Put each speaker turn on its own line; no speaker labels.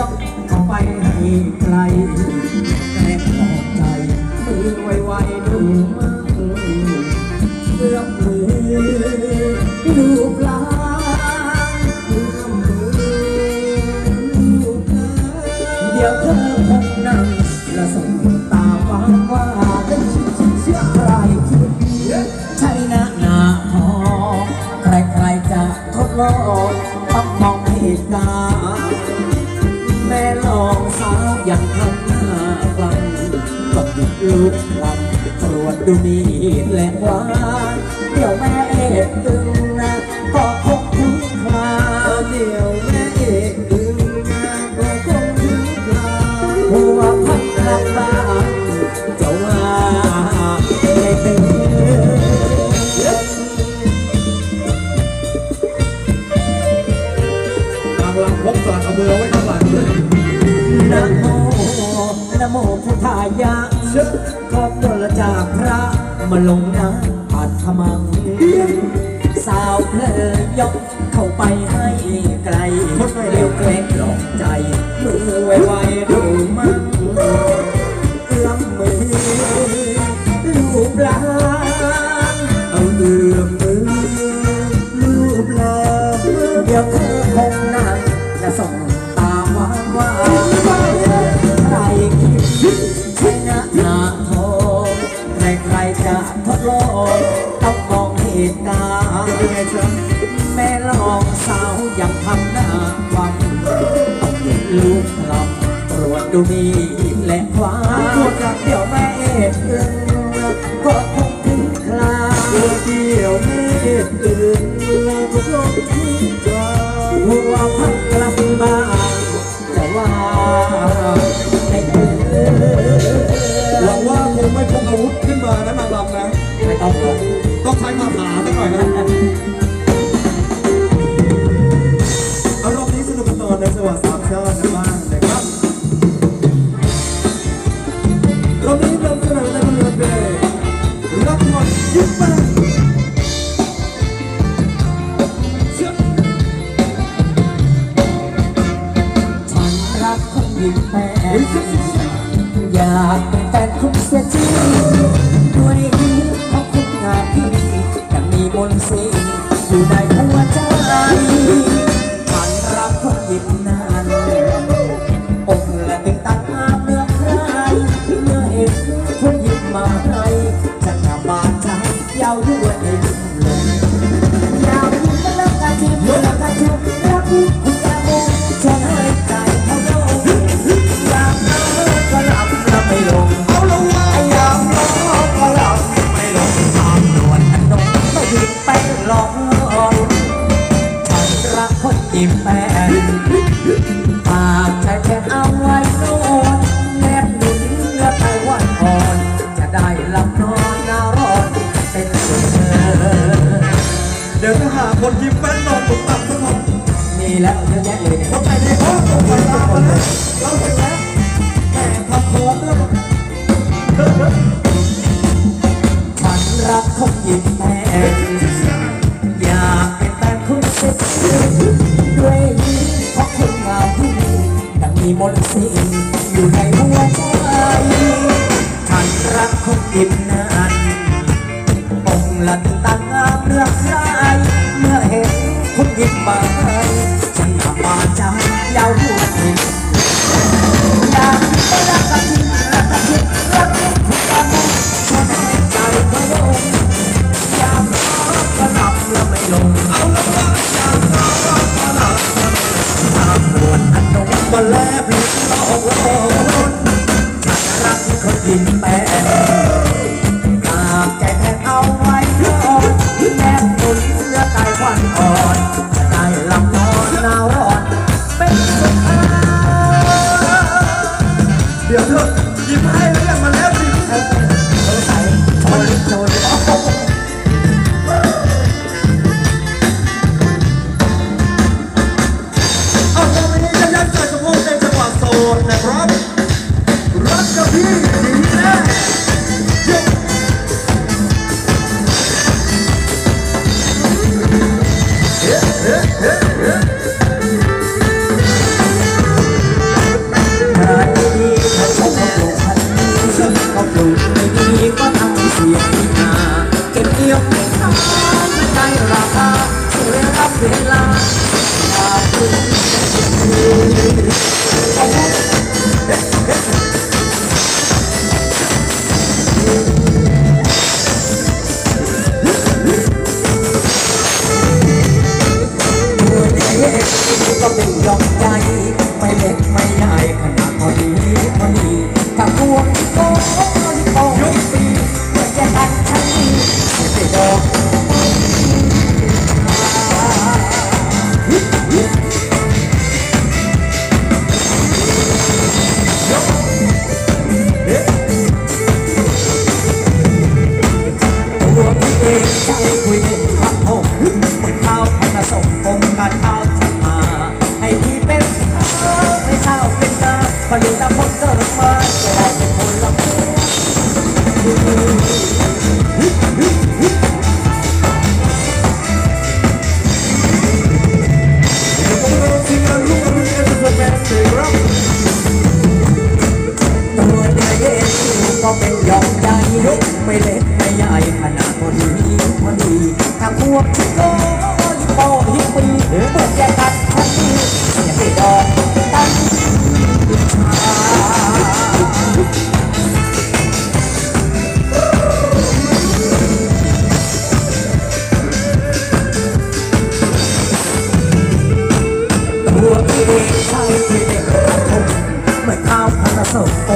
เข้าไปให้ไกลแกล้งหลอกใจมือไวๆดูมั่งเอื้อมมือดูปลาเอื้อมมือดูปลาเดี๋ยวเธอคงนั่งและส่งตาฟังว่าเป็นเชื่อใครคิดใช่นะหน้าทองใครๆจะทดลองต้องมองเหตุการณ์แม่ลองสาวอย่างทำหน้าฟังก็หยุดลุกลำตรวจดูนี่และว่าเดี๋ยวแม่เอกตึงนะก็คงถึงคราเดี๋ยวแม่เอกตึงนะก็คงถึงคราหัวพักลำบากจะว่าไม่ตึง
หลังพกสอดเอามือไว้ข้างหลังเลย
นะโมนะโมพุทธายะขอบมลจากพระมาลงนะอัตถมังสาวเพลยกเข้าไปให้ไกลเร็วแกล้งหลอกใจมือไวๆดูมั่งเอื้อมมือลูบลาเอาเอื้อมมือลูบลาเดี๋ยวเธอคงนั่งจะส่งตาหวานว่าใครคิดใช่นะหน้าทองใครๆจะทดลองต้องมองเหตุการณ์แม่ลองสาวยังทำหน้าวันต้องหยุดลูกลำตรวจดูมีและคว้าเดี๋ยวแม่เอ็ดอึงก็คงถึงคราเดี๋ยวแม่เอ็ดอึงก็คงถึงคราหัวพักกลับบ้านจะว่าไม่ถึง
หวังว่าคงไม่พกอาวุธขึ้นมานะนางรำนะ
ไม่ต้องเลย
ต้องใช้คาถาสักหน่อยนะอารมณ์นี้สนุกกันต่อในจังหวัดสามชาติกันบ้างนะครับรอบนี้เราจะนำในบทเพลงรักหมดยิ้มไป
ฉันรักคนยิ้มแป้นอยากเป็นแฟนคุณเสียจริงด้วยยิ้มของคุณงามที่ยังมีมนต์สิ่งอยู่ในหัวใจฉันรักคนยิ้มนานอกและตึงตังงามเนื้อใครเมื่อเห็นคนยิ้มมาให้จะกลับบาดใจยาวด้วยในลุ่มลมยาวยิ้มก็รักกันจริงรักกันจริงรักคุณแก้มฉันให้ใจเขาโดนอยากเลิกก็หลับแล้วไม่ลงเอาลงมาอยากร้องก็หลับไม่ลงตามนวลอันนงไม่หยุดไปหลอกฉันรักคนยิ้มแป้นปากใจแค่เอาไว้นอนแนบหนุนเนื้อไทยวันอ่อนจะได้หลับนอนหน้าร้อนเป็นสุข
เดี๋ยวจะหาคนยิ้มแป้นนอนตกต่ำสักคน
มีแล้วเยอะแยะเลยเนี่ย
คนไหนดีโอ้โหไปลามาแล้วเราเสร็จแล้วแม่ทำโค้งแล้ว
ฉันรักคนยิ้มแป้นอยากเป็นแฟนคุณเซ็กซี่ด้วยยิ้มเพราะคุณงามที่ยังมีมนต์สิ่งอยู่ในหัวใจฉันรักคนยิ้มนานองค์ละตึงตังงามเรื่องใครเมื่อเห็นคุณยิ้มมาให้ฉันมาบาดใจยาวหัวใจอยากไปรักกันจริงรักกันจริงรักกันทุกวันฉันให้ใจเขาลงอยากรักก็หลับแล้วไม่ลงเอาละว่าอยากรักก็หลับแล้วไม่ลงตามนวลอันนงมาแลบลิ้นหลอกลวงฉันรักคนยิ้มแป้นตาแก่แค่เอาไว้นอนแนบหนุนเสื้อไก่ควันอ่อนจะได้หลับนอนหนาวร้อนเป็นสุข
เดี๋ยวเถอะยิ้มให้แล้วยังมาแล้วสิ
สงสัยโชว์โชว์
เอาตรงนี้จะยัดใส่สะโพกในจังหวะโซนนะครับรักกับพี่ดีแน่
ย่อมใหญ่ไม่เล็กไม่ใหญ่ขนาดพอดีพอดีกับพวกโก้ที่โตปีเมื่อแยกกันทั้งนี้ไม่ดอกตัวพี่เองใจคุยเล่นพักหงมันข้าวพันส่งคงการข้าวจะมาให้พี่เป็นข้าวให้ข้าวเป็นนาผลิตผลเกิดมาจะได้เป็นคนละมือ
ทีมงานลูกอรุณเอ็นเตอร์เทนเมนต์ครับ
ตัวเด็กก็เป็นยองใหญ่ไม่เล็กไม่ใหญ่ขนาดพอดีพอดีถ้าพวกที่โก้ที่โตที่ปีเปิดแยกกันทันทีอย่าให้ดอกตั้งตัวเองใช่ที่เด็กกระทงเหมือนข้าวพันละสม